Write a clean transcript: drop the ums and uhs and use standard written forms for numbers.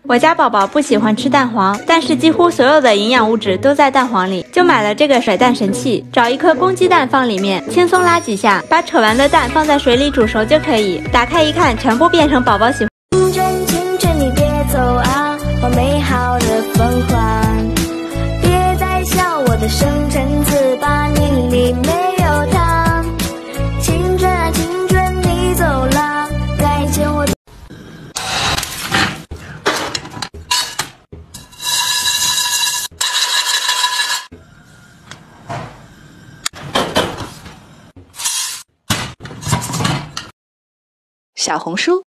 我家宝宝不喜欢吃蛋黄，但是几乎所有的营养物质都在蛋黄里，就买了这个甩蛋神器。找一颗公鸡蛋放里面，轻松拉几下，把扯完的蛋放在水里煮熟就可以。打开一看，全部变成宝宝喜欢。 青春，青春，你别走啊，我美好的梦幻。别再笑我的生辰字8年里没有他。青春啊，青春，你走了，再见我的。 小红书